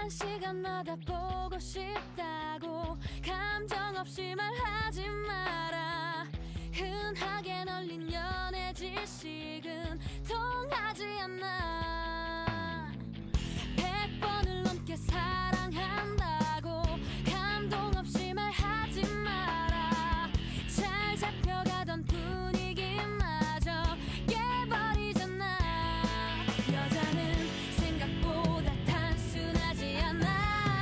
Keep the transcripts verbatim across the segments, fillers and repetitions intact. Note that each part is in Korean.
시간마다 보고 싶다고 감정 없이 말하지 마라. 흔하게 널린 연애 지식은 통하지 않아. 백 번을 넘게 사랑한다고 감동 없이 말하지 마라. 잘 잡혀가던 분위기마저 깨버리잖아. 여자는 생각보다 단순하지 않아.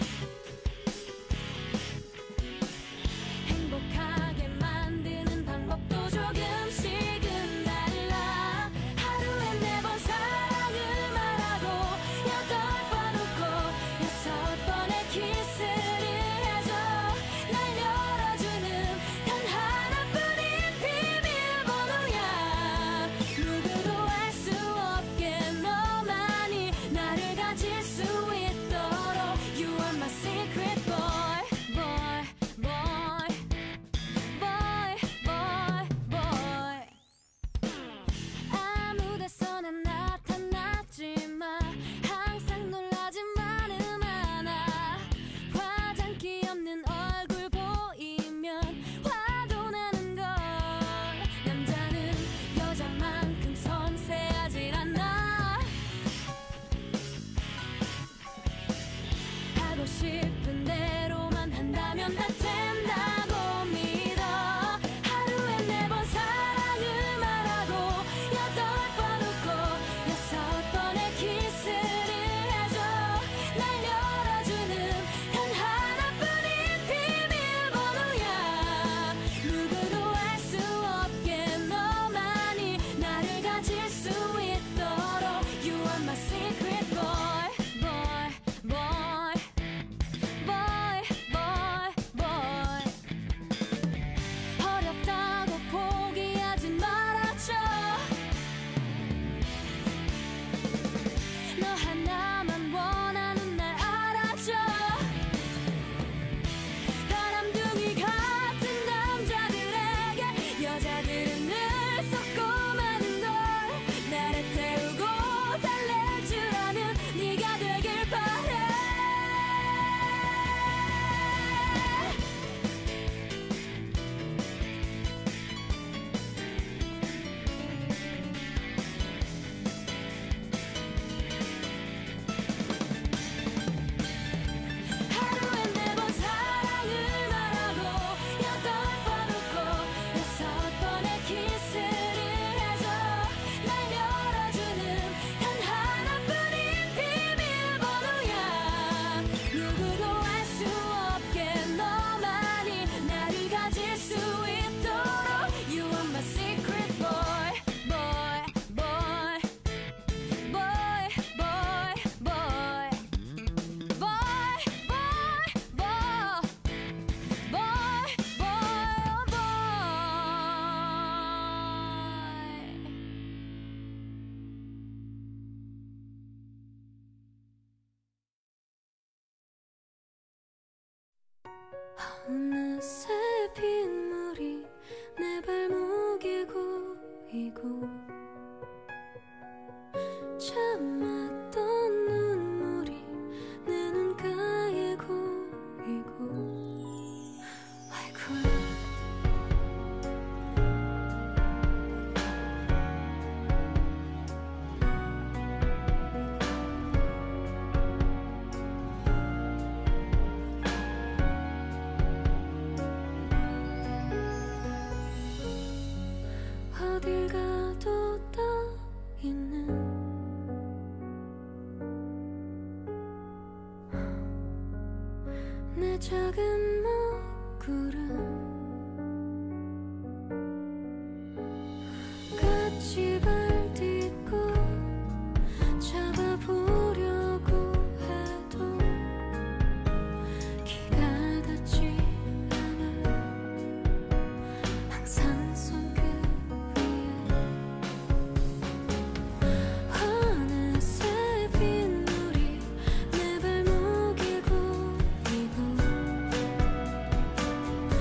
행복하게 만드는 방법도 조금씩은 달라. 하루에 네 번 사랑을 말하고 여덟 번 웃고 여섯 번의 키스를 해줘. 날 열어주는 단 하나뿐인 비밀번호야. 누구도 알 수 없게 너만이 나를 가질 수 있도록 You are my secret boy, boy, boy, boy, boy, boy. 아무 데서나 나타나지 마. 항상 놀라지만은 않아. 화장기 없는 얼굴 보이면 화도 나는 걸. 남자는 여자만큼 섬세하질 않아. 하고 싶은 대로만 한다면 다 된다고 믿어. 하루에 네 번 사랑을 말하고 여덟 번 웃고 여섯 번의 키스를 해줘. 날 열어주는 단 하나뿐인 비밀번호야. 누구도 알 수 없게 너만이 나를 가질 수 있도록 You are my secret boy, boy, boy, boy, boy, boy. 어렵다고 포기하진 말아줘. 너 하나만 원하는 날 알아줘. 바람둥이 같은 남자들에게 여자들은 늘 속고 마는 걸. 나를 태우고 달랠 줄 아는 네가 되길 바래. 하루에 네 번 사랑을 말하고 여덟 번 웃고 여섯 번의 키스를 해줘. 날 열어주는 단 하나뿐인 비밀번호야. 누구도 알 수 없게 너만이 나를 가질 수 있도록 You are my secret boy, boy, boy, boy, boy, boy, boy, boy, boy, boy, boy, boy. 어느새 빗물이 내 발목에 고이고 참았던 눈물이 내 눈가에 고이고 아이고야. 어딜 가도 떠 있는 내 작은 먹구름 같이 발딛고 잡아보려고 해도 기가 닿지 않아. 항상 손끝 위에 어느새 빗물이 내 발목에 고이고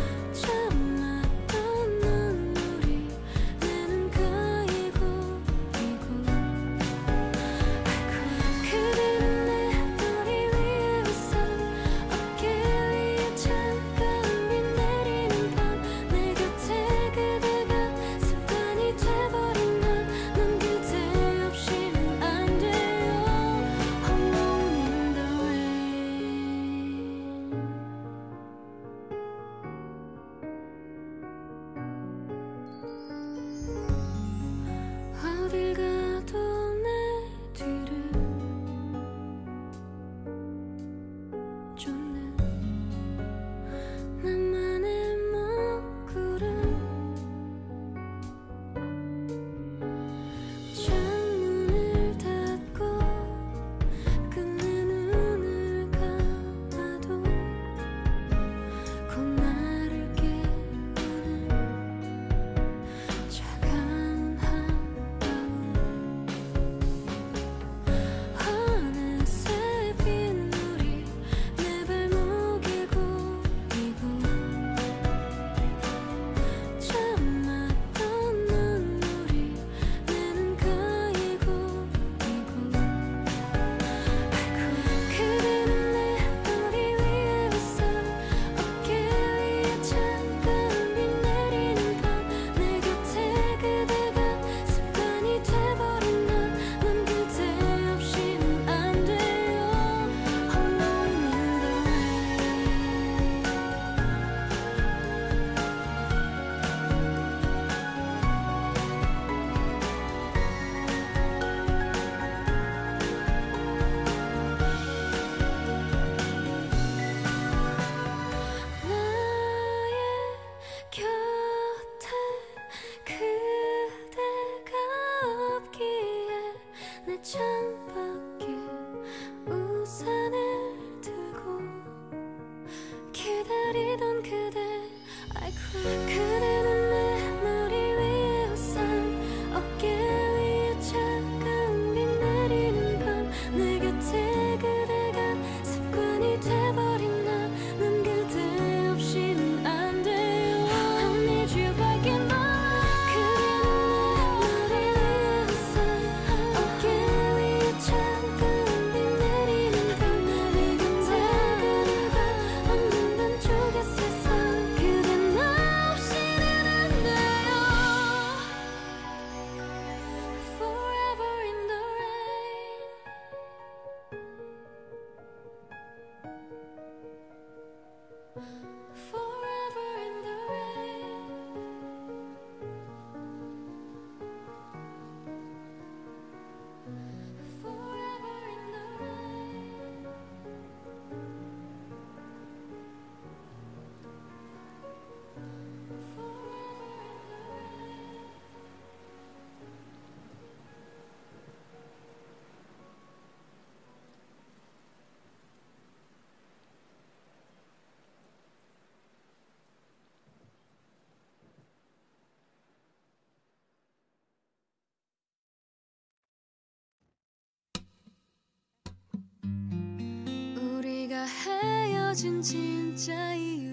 헤어진 진짜 이유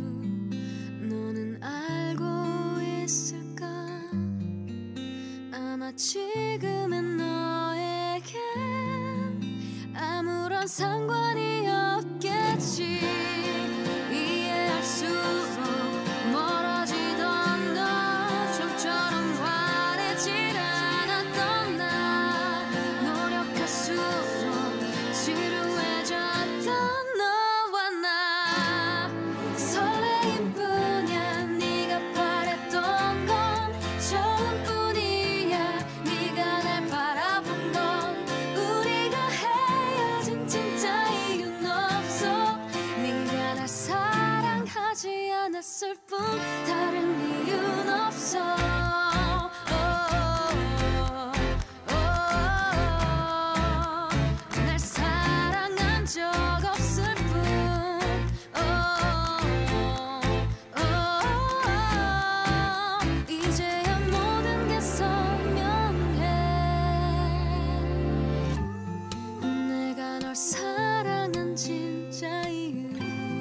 너는 알고 있을까? 아마 지금의 너에겐 아무런 상관이 없겠지. 이해할수록 멀어지던 너, 좀처럼 환해질 않았던 나, 노력할수록 지루해졌던 너와 나. 설레임뿐이야 네가 바랬던 건, 처음뿐이야 네가 날 바라본 건. 우리가 헤어진 진짜 이유는 없어. 네가 날 사랑하지 않았을 뿐 다른 이유는 없어. 날 사랑한 적 없을 뿐. 이제야 모든 게 선명해. 내가 널 사랑한 진짜 이유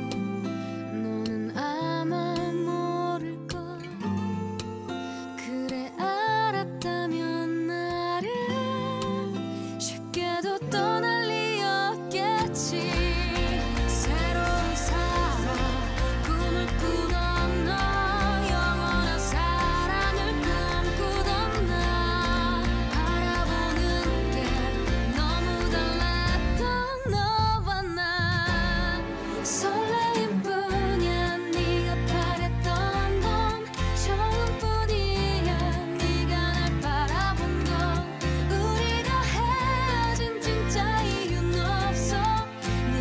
너는 아마 모를걸. 그래 알았다면 나를 쉽게도 떠날 리 없겠지. 새로운 사랑 꿈을 꾸던 너, 영원한 사랑을 꿈꾸던 나, 바라보는 게 너무 달랐던 너와 나. 설레임뿐이야 네가 바랬던 건, 처음뿐이야 네가 날 바라본 건. 우리가 헤어진 진짜 이유는 없어.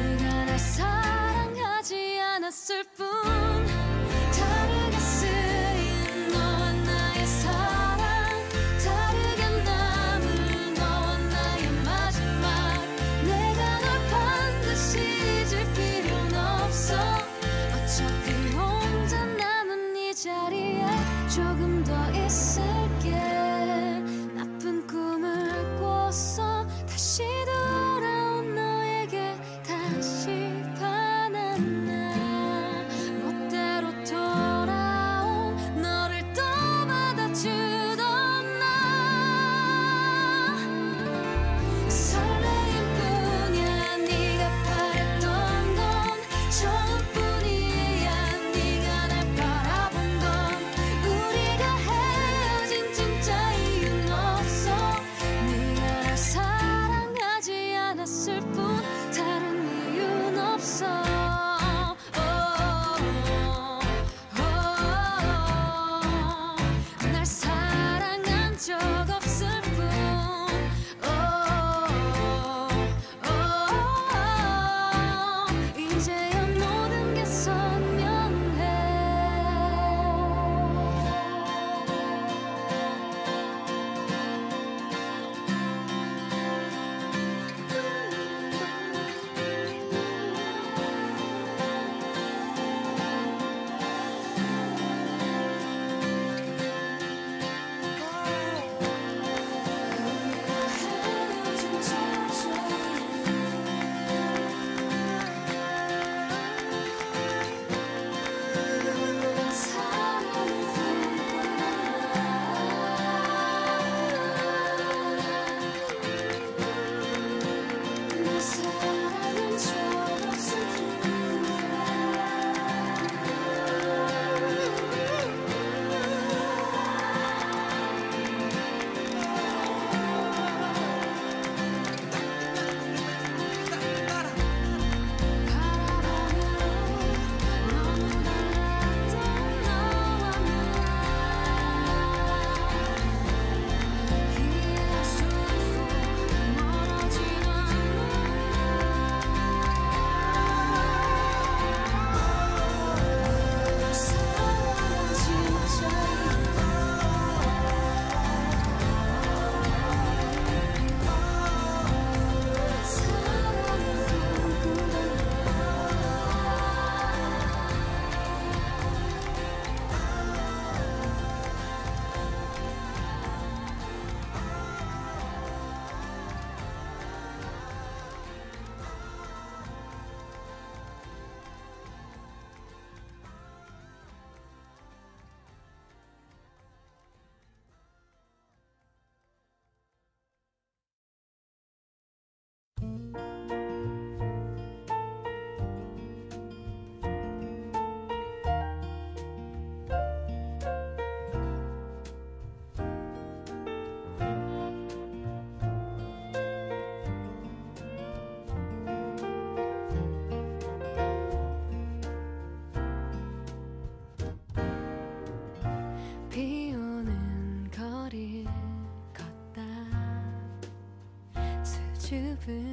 수줍은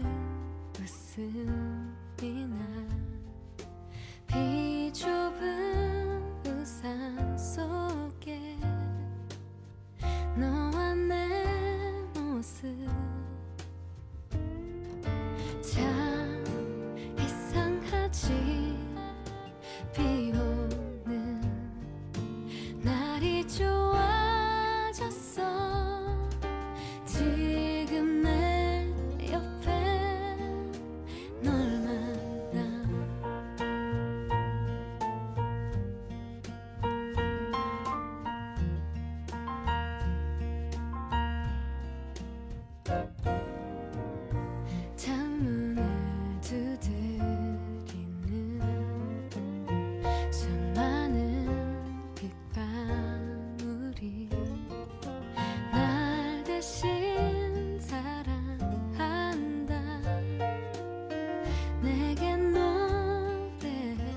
웃음이 나 비좁은 우산 속에 너와 내 모습 참 이상하지 비 오는 날이 좋아졌어 지금 내 옆에 널 만나 창문을 두드리는 수많은 빗방울이 날 대신 사랑한다 내게 노래해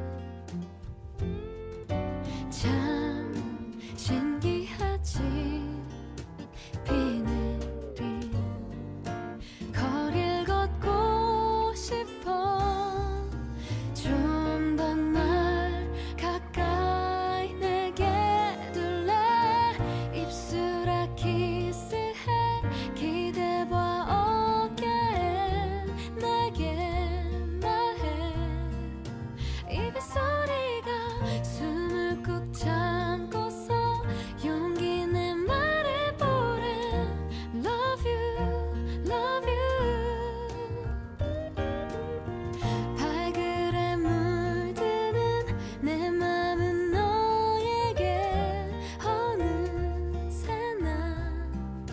참 신기하지 비 내린 거리를 걷고 싶어 좀 더 날 가까이 내게 둘래 입술에 키스해 기대봐 어깨에 내게 말해 입소리가 숨을 꾹 참고서 용기 내 말을 보래 Love you, love you 발그레 물드는 내 맘은 너에게 어느새 나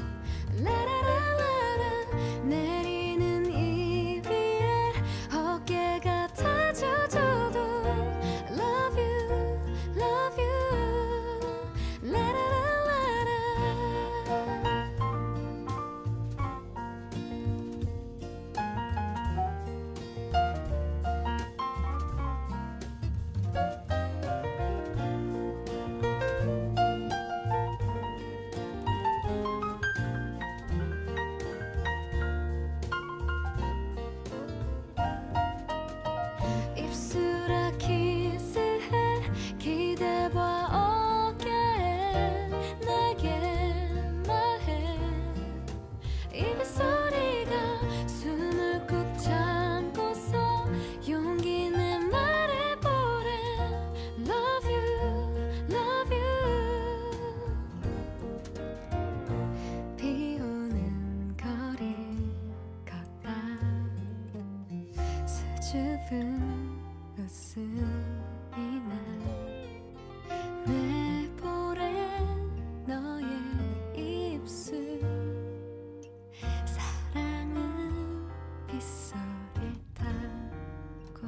라라라라라 내리는 이 비에 어깨가 다 젖어도 Love you, love you 라라라라라 입술에 키스해 기대봐 어깨에 내게 말해 입소리가 숨을 꾹 참고서 용기 내 말을 보래 Love you, love you 비 오는 거리 걷다 수줍은 웃음이 나 내 볼에 너의 입술 사랑은 빗소리 타고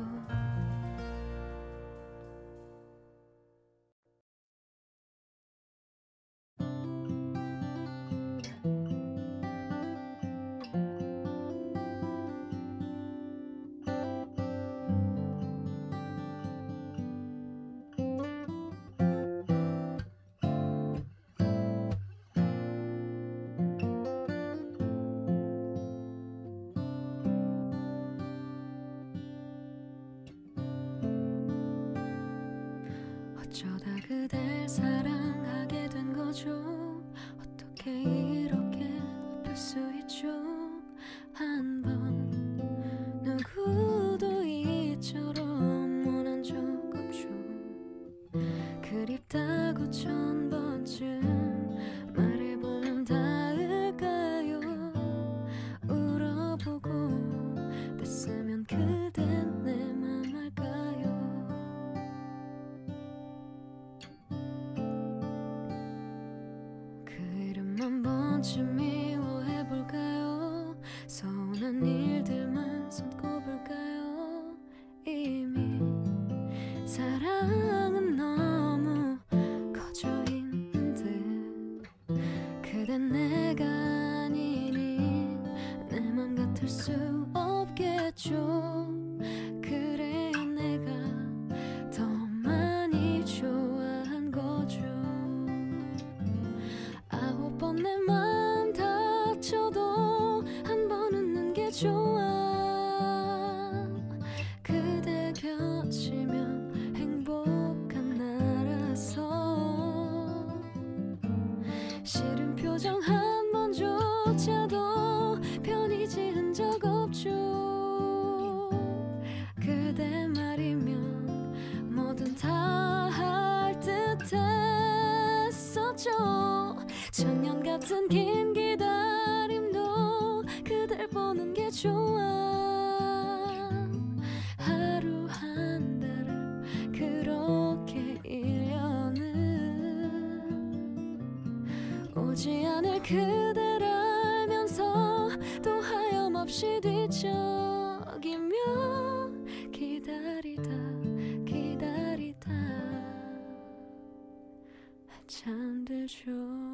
어쩌다 그댈 사랑하게 된 거죠 어떻게 이렇게 아플 수 있죠 한 번 누구도 이처럼 원한 적 없죠 그립다고 천 번쯤 말해보면 닿을까요 울어보고 됐으면 그댄 내 맘 알까요 그 이름 한 번쯤 미워해볼까요 서운한 일들만 손꼽을까요 이미 사랑은 너무 커져 있는데 그댄 내가 아니니 내 맘 같을 수 없겠죠 그래야 내가 더 많이 좋아한 거죠 아홉 번 내 맘 다쳐도 한 번 웃는 게 같은 긴 기다림도 그댈 보는 게 좋아. 하루 한 달을 그렇게 일 년은 오지 않을 그댈 알면서 또 하염없이 뒤척이며 기다리다 기다리다 잠들죠.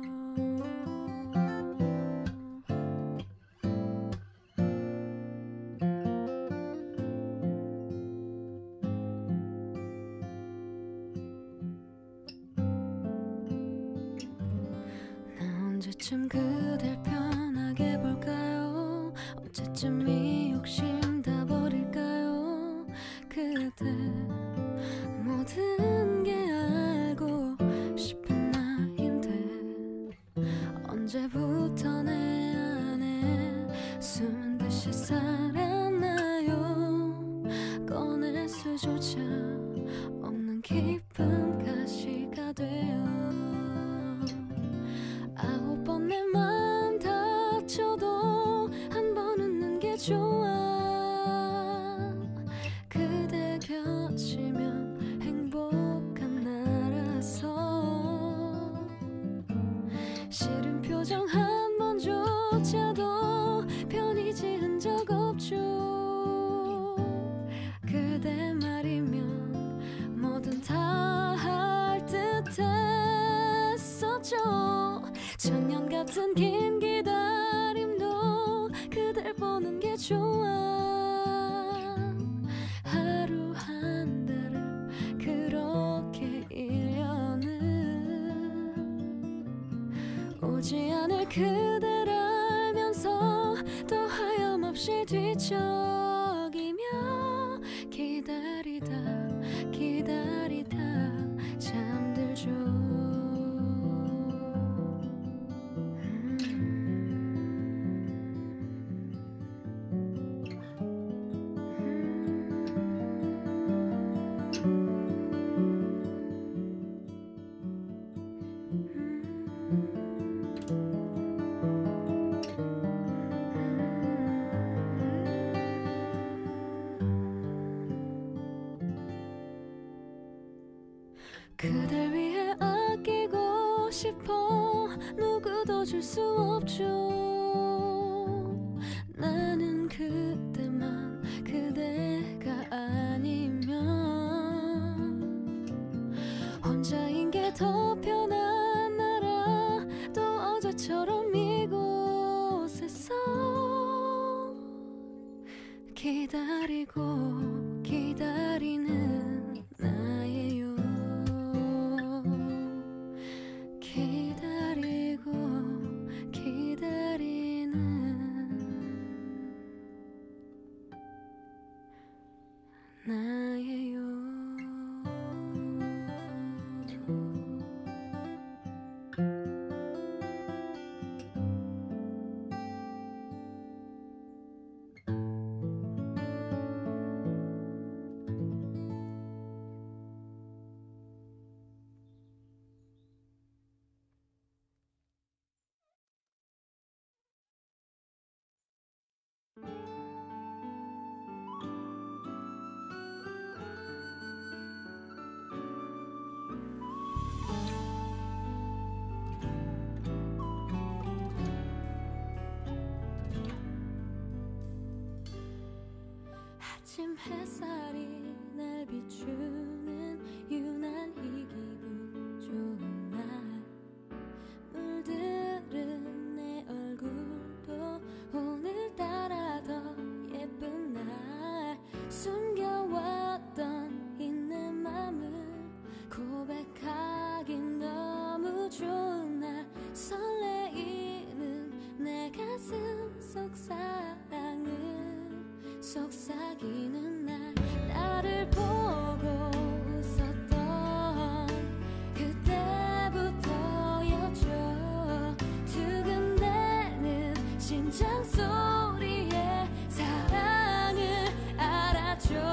나 언제쯤 그댈 편하게 볼까요? 언제쯤 이 욕심 다 버릴까요? 그대 모든 게 알고 싶은 나인데 언제부터 내 안에 숨은 듯이 살았나요? 꺼낼 수조차 없는 깊은 가시가 되어 아홉 번 내 맘 다쳐도 한 번 웃는 게 좋아. 그대 곁이면 행복한 나라서 싫은 표정 한 번조차도 편히 지은 적 없죠. 그대 말이면 뭐든 다 할 듯 했었죠. 천년 같은 긴 기다림도 그댈 보는 게 좋아. 하루 한 달을 그렇게 일 년은 오지 않을 그댈 알면서 또 하염없이 뒤척이며 기다리다 기다리다 잠들죠. 그댈 위해 아끼고 싶어 누구도 줄 수 없죠. 나는 그때만 그대가 아니면 혼자인 게 더 편한 나라 또 어제처럼 이곳에서 기다리고 기다리는 나예요. 기다리고 기다리는 나예요. 아침 햇살이 날 비추는 유난히 기분 좋은 날 물들은 내 얼굴도 오늘따라 더 예쁜 날 숨겨왔던 이 내 맘을 고백하긴 너무 좋은 날 설레이는 내 가슴 속 사랑을 속삭이는 날 나를 보고 웃었던 그때부터였죠. 두근대는 심장 소리에 사랑을 알았죠.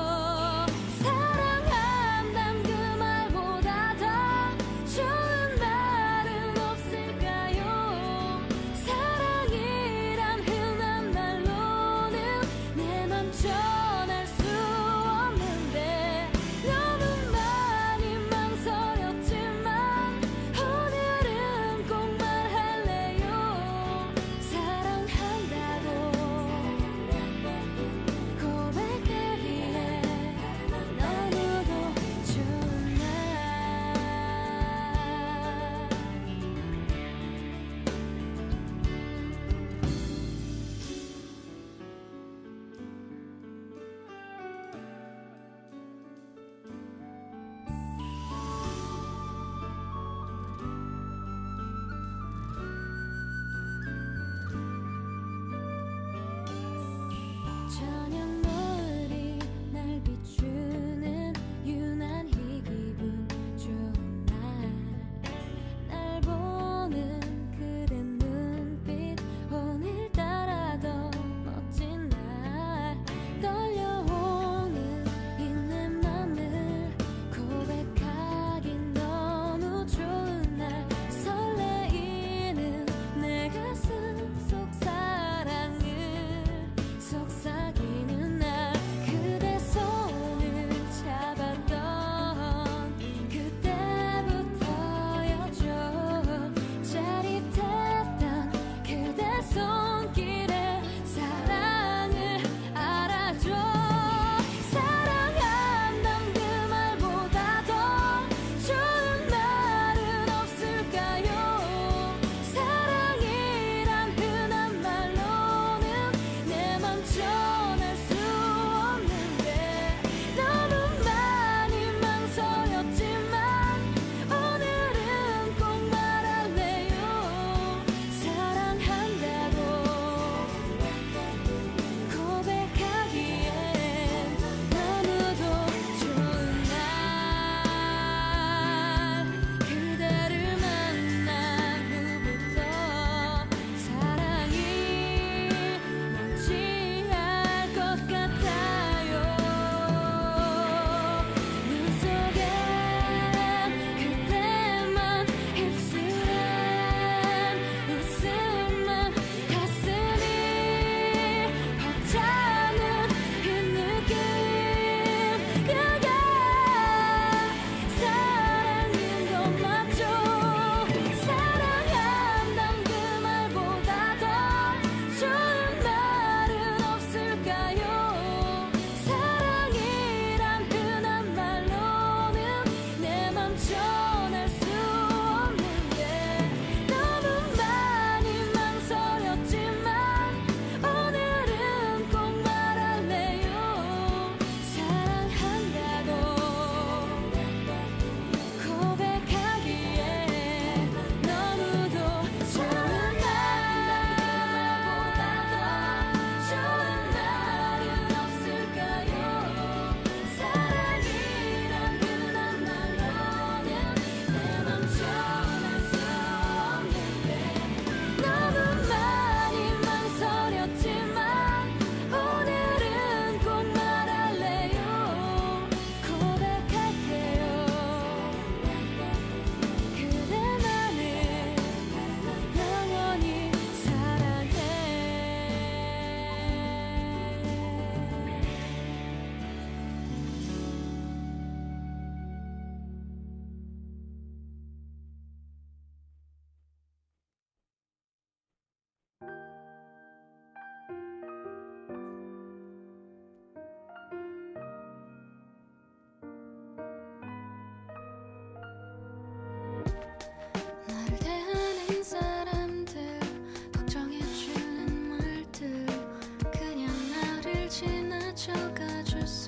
실수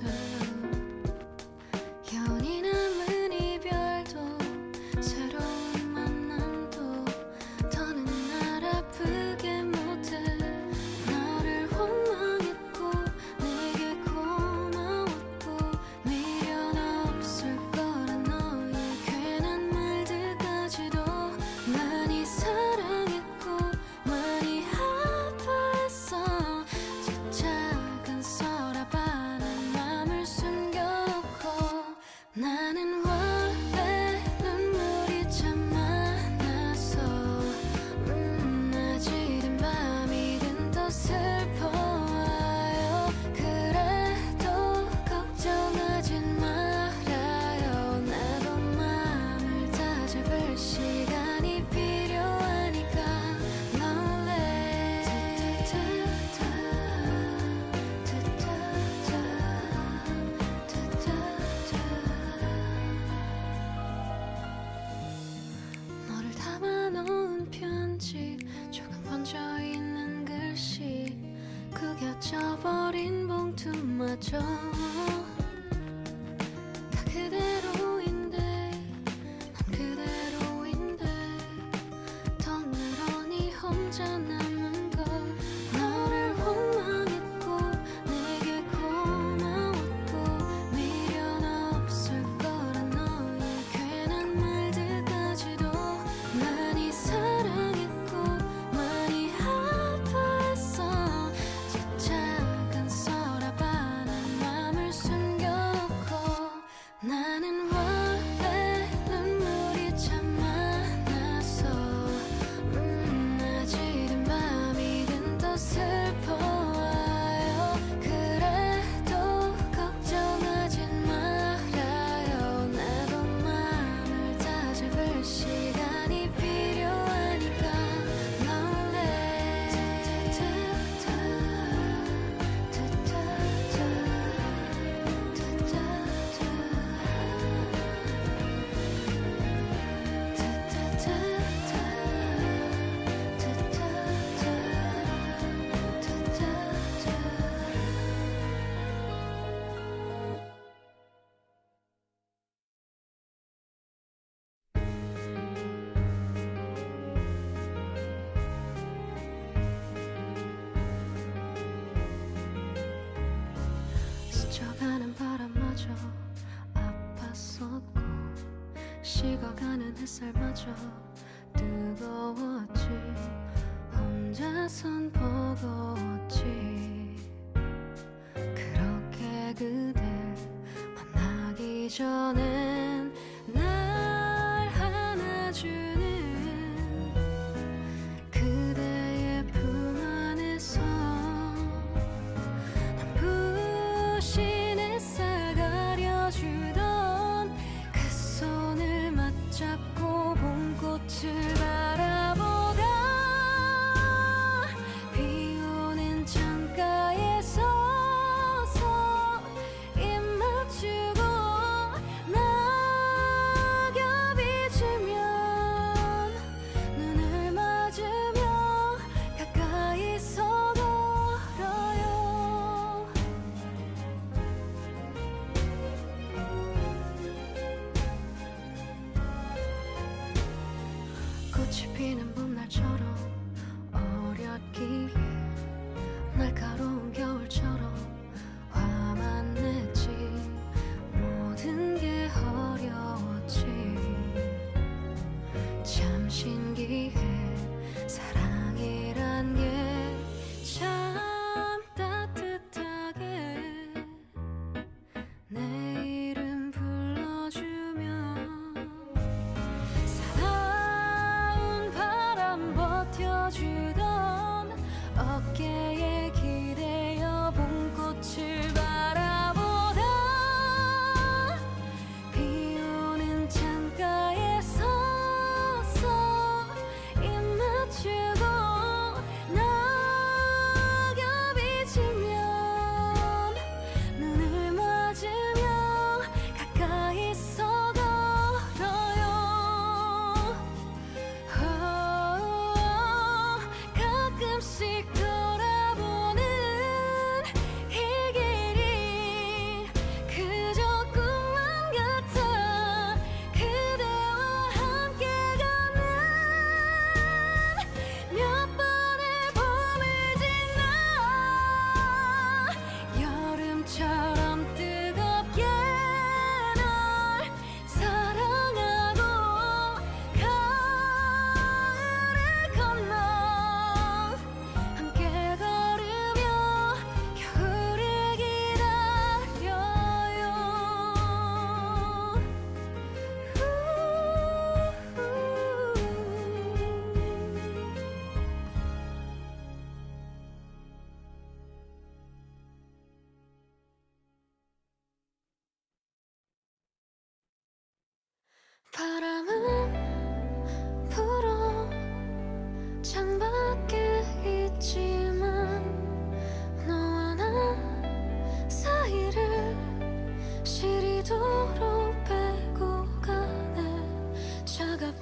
여운이 남은 이별도 새로운 만남도 더는 날 아프게 못해 너를 원망했고 내게 고마웠고 미련 없을 거란 너의 괜한 말들까지도 많이 사랑했고 많이 아파했어 저 작은 서랍 안에 맘을 숨겨놓고 나는 원래 눈물이 참 많아서 음, 낮이든 밤이든 더 슬퍼요 그래도 걱정하진 말아요 나도 마음을 다잡을 시간이 필요하니까 lonely 너를 담아놓은 편지 조금 번져있는 글씨 구겨져버린 봉투마저 다 그대로인데 난 그대로인데 더 늘어니 혼자 남은 걸 너를 원망했고 내게 고마웠고 미련 없을 거란 너의 괜한 말들까지도 많이 사랑했고 많이 아파했어 저 작은 서랍 안에 맘을 숨겨놓고 나는 원래 눈물이 참 많아서 음, 낮이든 밤이든 더 슬퍼요 그래도 걱정하진 말아요 나도 마음을 다잡을 시간이 필요하니까 lonely 스쳐가는 바람마저 아팠었고 식어가는 햇살마저 뜨거웠지 혼자선 버거웠지 그렇게 그댈 만나기 전엔 날 안아주는 그대의 품 안에서 부신 햇살 가려주던 그 손을 맞잡고 봄꽃을 바라보다 비 오는 창가에 서서 입 맞추고 낙엽이 지면 눈을 맞으며 가까이서 걸어요 꽃이 피는 봄날처럼 어렸기에 날카로운 겨울처럼 화만 냈지 모든 게 어려웠지 참 신기해 사랑이란 게 참 따뜻하게 내 이름 불러주면 사나운 바람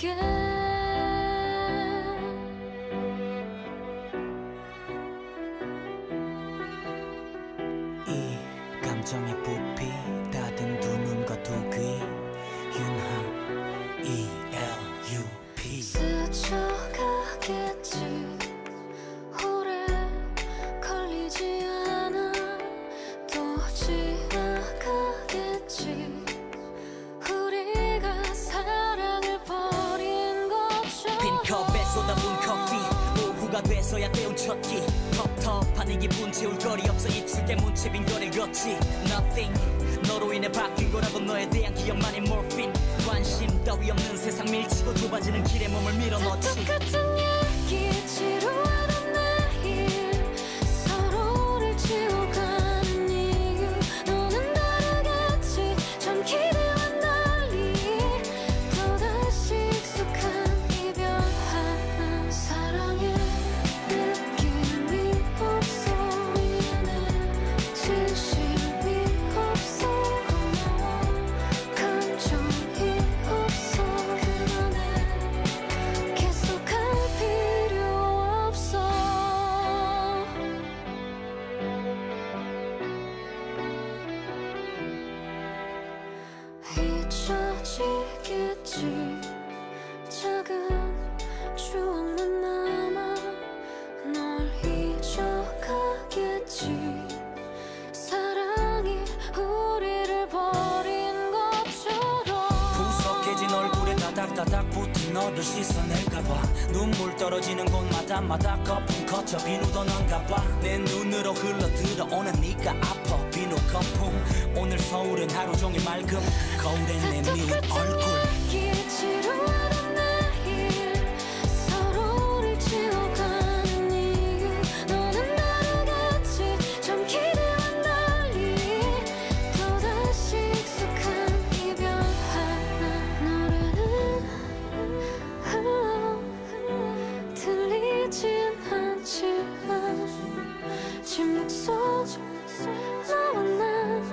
줄게. 이 감정의 부피 닫은 두 눈과 두 귀 윤하 E L U P 스쳐가겠지. 오래 걸리지 않아. 또 지나가겠지. 우리가 사랑을 버린 것처럼. 빈 컵에 쏟아부은 커피 오후가 돼서야 때운 첫끼 텁텁한 이 기분 채울 거리 없어 입술에 묻혀 빈 거리를 걷지 Nothing 너로 인해 바뀐 거라고 너에 대한 기억만이 몰핀 관심 따위 없는 세상 밀치고 좁아지는 길에 몸을 밀어넣지 똑같은 얘기 지루하던 내일 서로를 지워가는 이유 너는 다르겠지. 좀 기대와 달리 또다시 익숙한 이별하는 사랑에 느낌이 없어. 미안해 진심이 없어. 고마워 감정이 없어. 그만해 계속할 필요 없어. 잊혀지겠지. 작은 추억만 남아. 널 잊어가겠지. 사랑이 우리를 버린 것처럼. 구석해진 얼굴에 다닥다닥 붙은 너를 씻어낼까봐 눈물 떨어지는 곳마다마다 거품 거쳐 비누도 난가봐 내 눈으로 흘러들어오는 네가 아파 비누 거품 오늘 서울은 하루 종일 맑음 거울에 내 미운 얼굴 얘기 지루하던 내일 서로를 지워가는 이유 너는 다르겠지. 좀 기대와 달리 또다시 익숙한 이별하는 노래는 흘러 들리진 않지만 침묵 속 너와 난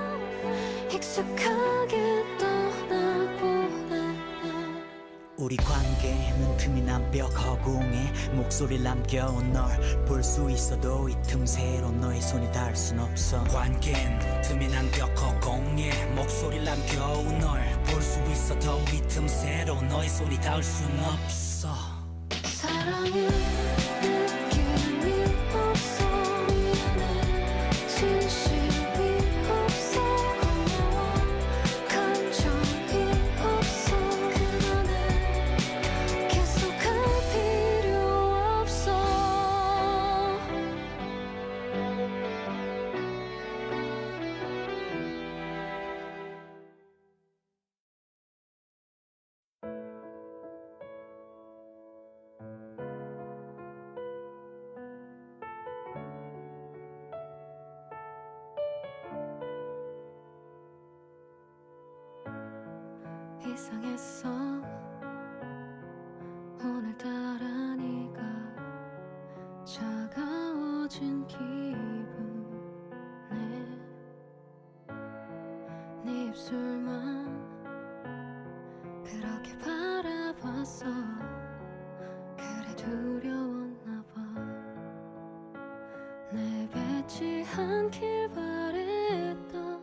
익숙하게 떠나보네. 우리 관계는 틈이 난 벽 허공에 목소리를 남겨온 널 볼 수 있어도 이 틈새로 너의 손이 닿을 순 없어 관계는 틈이 난 벽 허공에 목소리를 남겨온 널 볼 수 있어도 이 틈새로 너의 손이 닿을 순 없어 사랑에 느낌이 없어. 미안해 진심이 없어. 고마워 감정이 없어. 그만해 계속할 필요 없어. 이상했어 오늘따라 네가 차가워진 기분에 네 입술만 그렇게 바라봤어. 그래 두려웠나봐. 내뱉지 않길 바랬던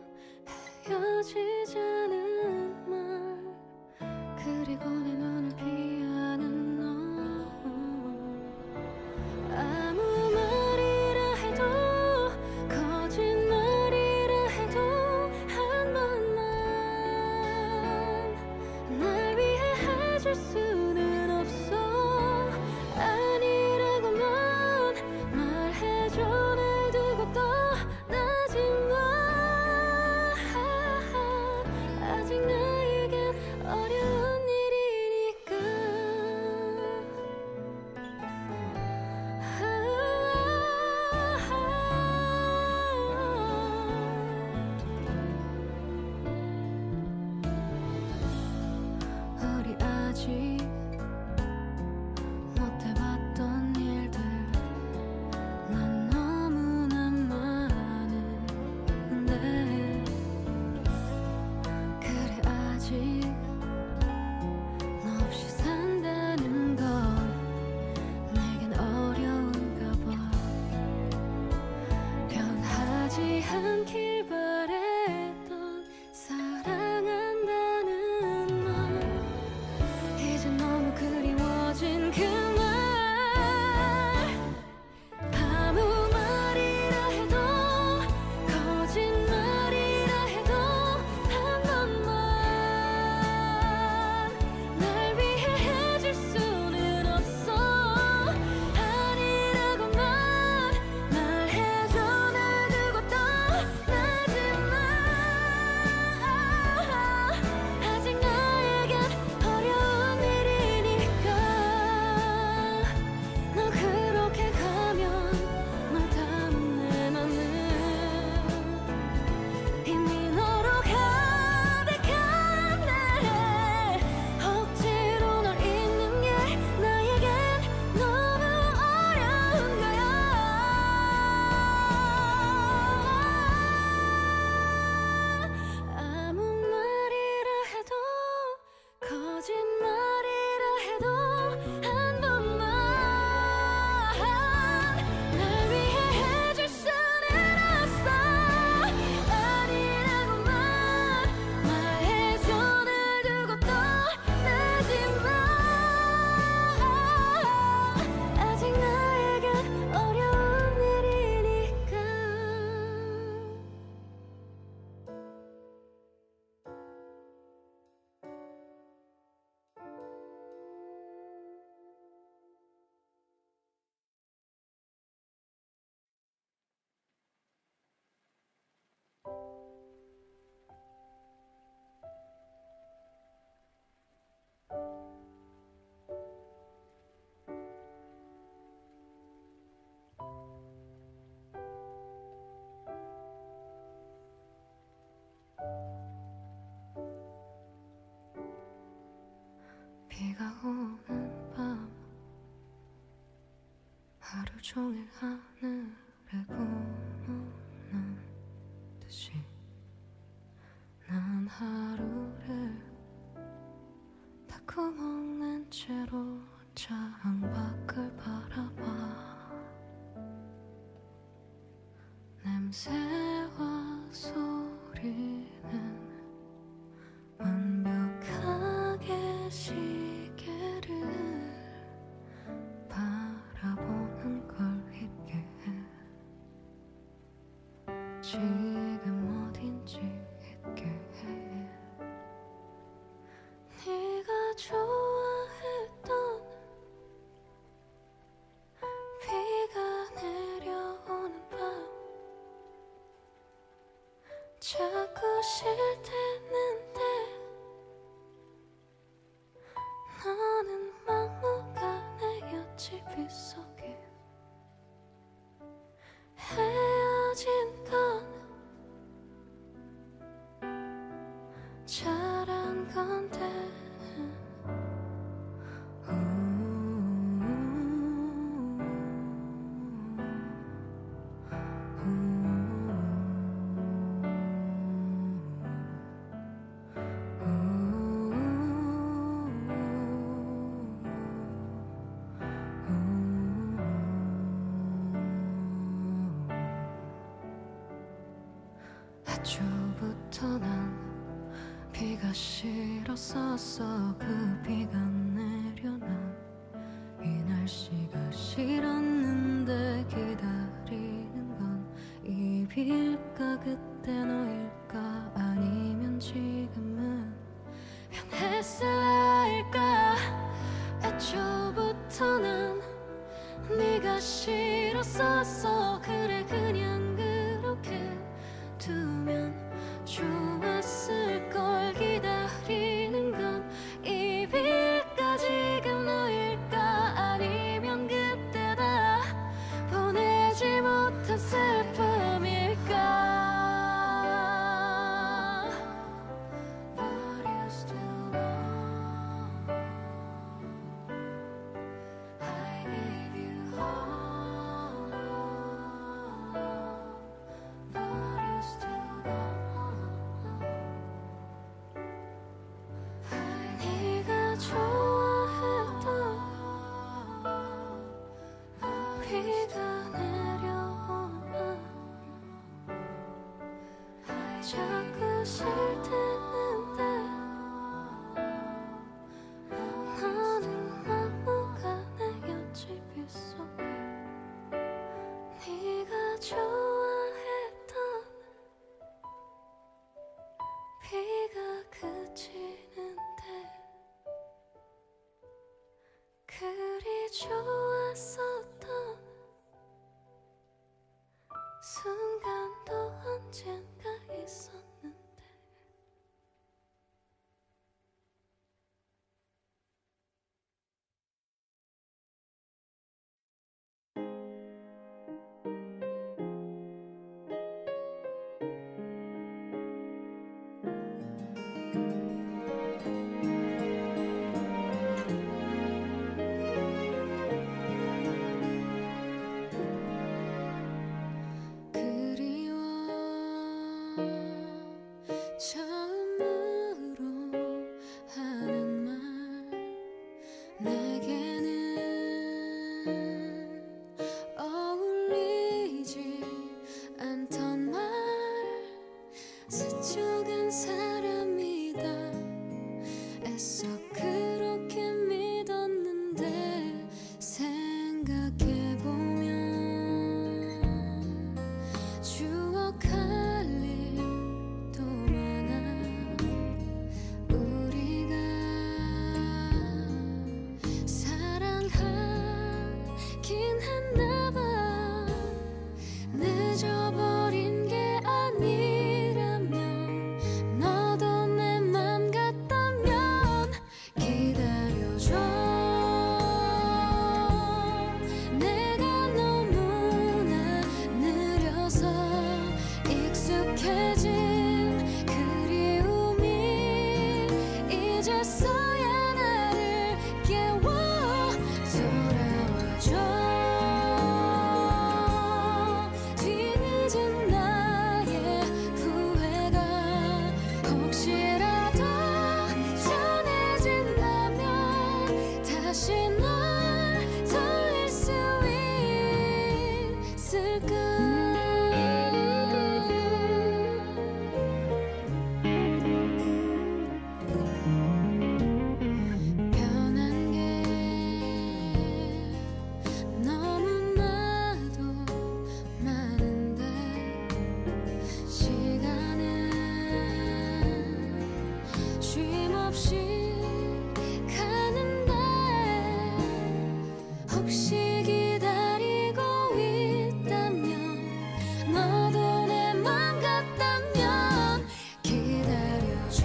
헤어지자는 말 그리고 내 눈을 피하는 너 아무 말이라 해도 거짓말이라 해도 한 번만 날 위해 해줄 수는 없어. 아니라고만 말해줘. 날 두고 떠나지 마. 아직 나에겐 어려운 일이니까. 우리 아직 못해봤던 일들 난 너무나 많은데 그래 아직 너 없이 산다 비가 오는 밤 하루 종일 하늘에 구멍난 듯이 난 하루를 다 구멍 낸 채로 창밖을 바라봐. 냄새와 소리는 완벽하게 시계를 바라보는 걸 잊게 해. 지금 어딘지 잊게 해. 네가 좋아했던 비가 내려오는 밤 자꾸 싫대는데 너는 막무가내였지. 빗속에 헤어진 건 잘한 건데 애초부터 난 비가 싫었었어. 그 비가 내려 난 이 날씨가 싫었는데 기다리는 건 이 비일까 그때 너일까 아니면 지금은 변했을 나일까. 애초부터 난 네가 싫었었어. 그래 그냥 그렇게 두면 좋았을 걸. 기다리는 건 이 비일까 지금 너일까 아니면 그때 다 보내지 못한 슬픔일까. But you still know I gave you all, but you still don't. 네가 좋아했던 비가 내려오면 자꾸 싫대는데 너는 막무가내였지. 빗속에 네가 좋아했던 비가 그치는데 그리 좋았었던 순간도 언젠가 있었는데. 그리워 없이 가는데 혹시 기다리고 있다면 너도 내 맘 같다면 기다려줘.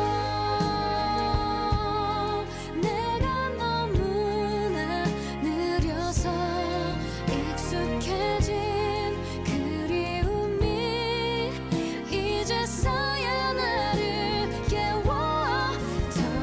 내가 너무나 느려서 익숙해진 그리움이 이제서야 나를 깨워. 더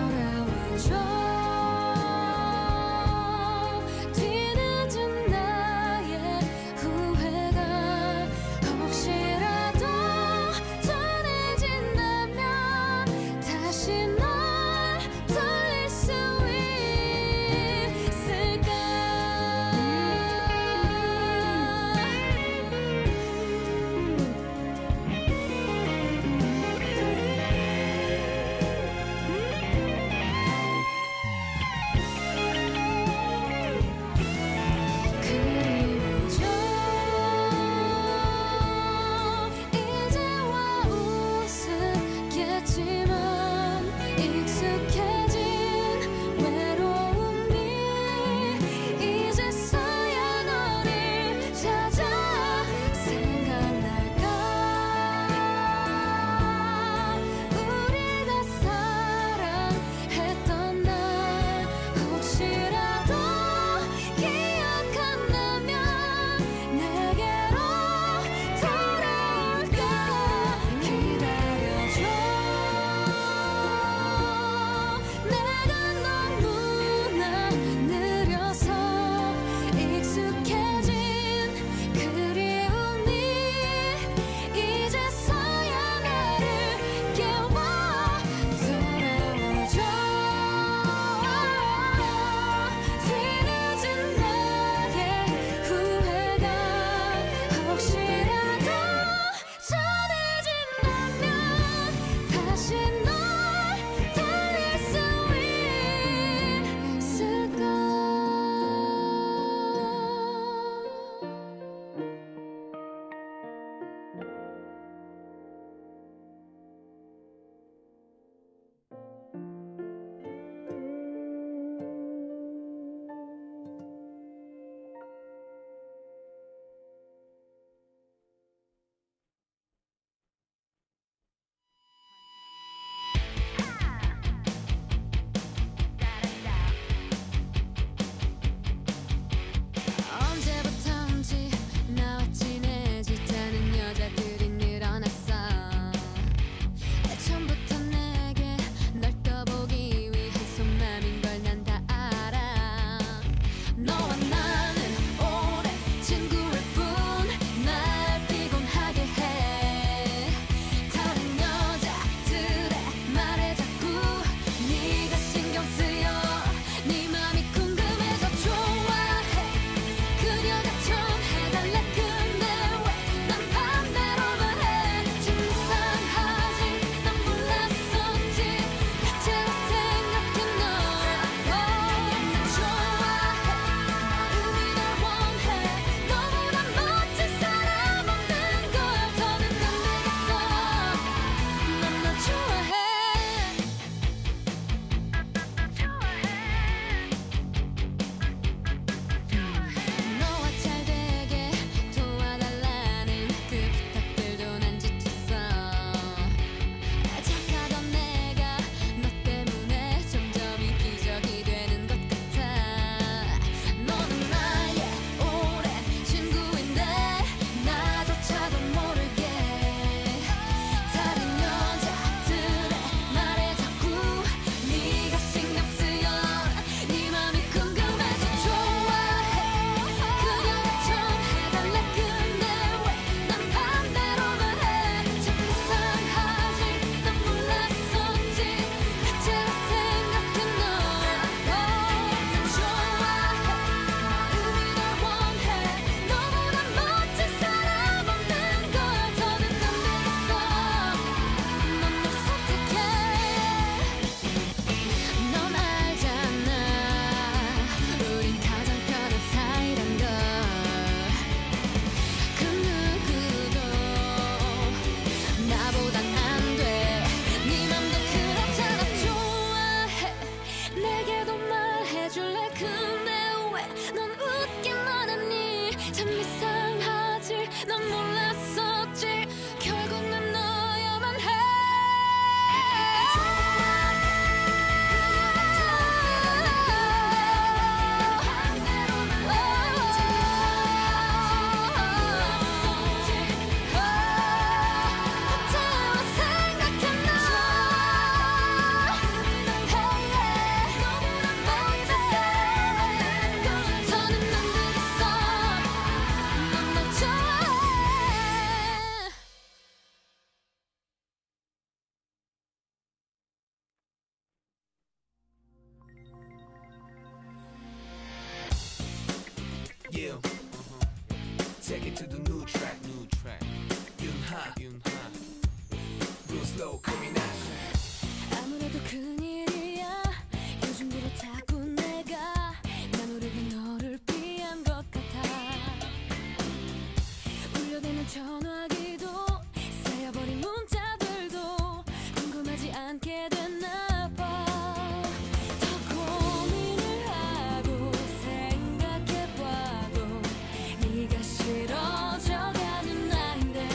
않게 됐나 봐. 더 고민을 하고 생각해봐도 네가 싫어져가는 나인데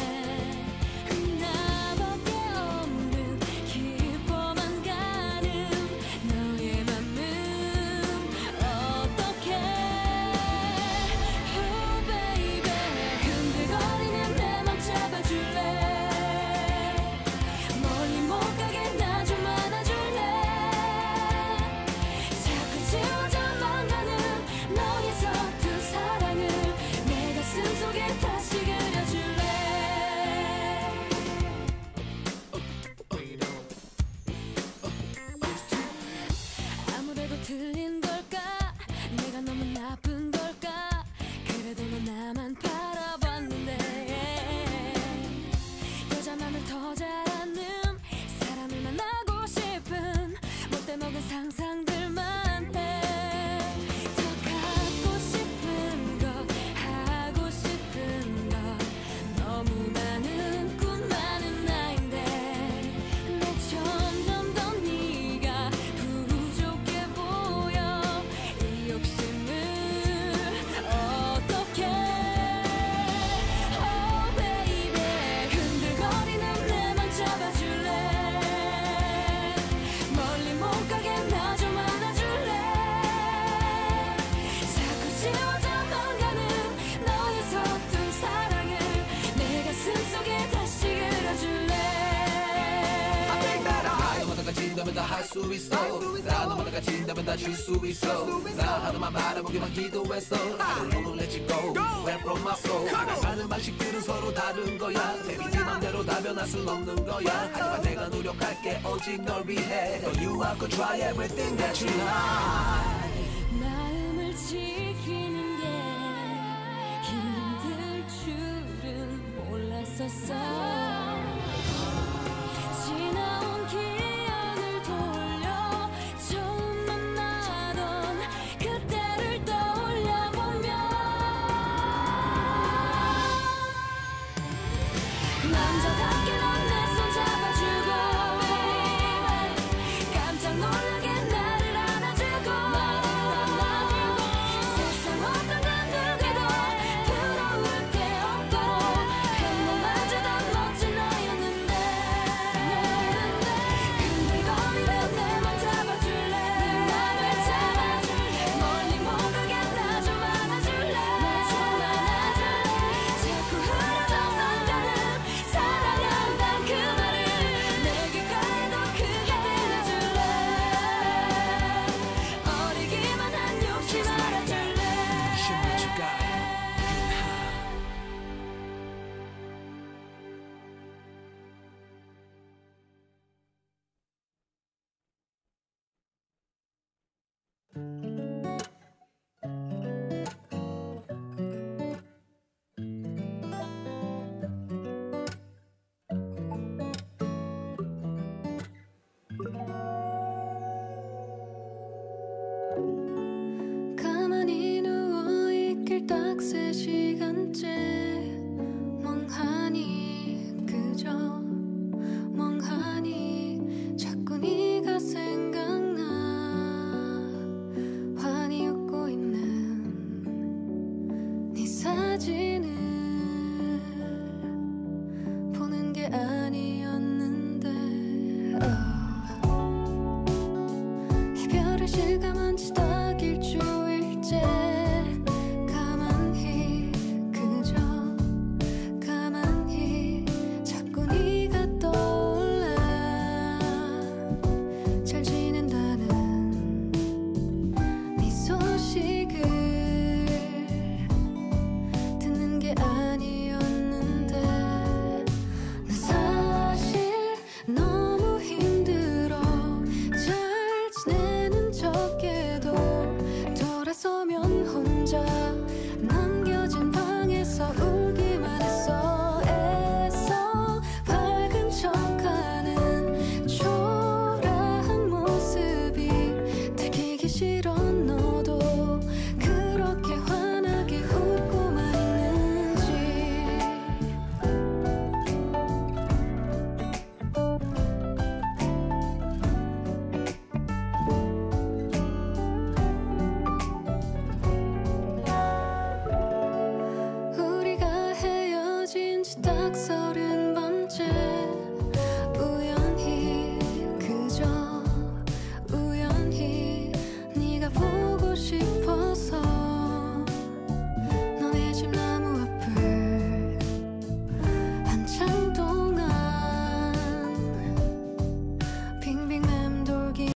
나밖에 없는 기뻐만 가는 너의 맘은 어떡해. Oh baby 흔들거리는 내 맘 잡아줄래. 멀리 못 가게 나 좀 안아줄래. 자꾸 지워져만 가는 너의 서툰 사랑을 내 가슴 속에 다시 그려줄래. 아무래도 틀린 걸까? 내가 너무 나쁜 걸까? 그래도 넌 나만 바라봤는데 여자 맘을 더 잘 아는 사람을 만나고 싶은 못돼 먹은 상상들만 해. 더 갖고 싶은 것 하고 싶은 것 너무 많은 꿈 많은 나인데 내 점점 더 네가 부족해 보여. 이 욕심을 어떻게. Oh baby 흔들거리는 내 맘 잡아줄래. 멀리 못 가게 나 좀 안아줄래. 자꾸 지워져만 가는 너의 서툰 사랑을 내 가슴 속에 다시 그려줄래. 나만 가진다면 다 할 수 있어. 나 너만 가진다면 다 줄 수 있어. 나 하나만 바라보기만 기도했어. I don't know let you go away from my soul. 사는 방식들은 서로 다른 거야. Baby 네 맘대로 다 변할 순 없는 거야. 하지만 내가 노력할게 오직 널 위해. But you have to try everything that you like. 마음을 지키는 게 힘들 줄은 몰랐었어. 지나온 기억을 돌려 처음 만나던 그때를 떠올려보면 남자답게 넌 내 손 잡아주고 깜짝 놀라게 나를 안아주고 세상 어떤 감독에도 부러울 게 없도록 한 번만 주던 멋진 너였는데 흔들거리는 내 맘 잡아줄래. 내 맘을 잡아줄래. 멀리 못 가게 나 좀 안아줄래. 자꾸 흐려져만 가는 사랑한단 그 말을 내 귓가에 더 크게 들려줄래. 어리기만 한 욕심 알아줄래. Show what you got. 가만히 누워있길 딱 세 시간째 멍하니 그저 멍하니 자꾸 네가 생각나. 환히 웃고 있는 네 사진을 보는 게 아니었는데 oh. 이별을 실감한 지 딱 일주일째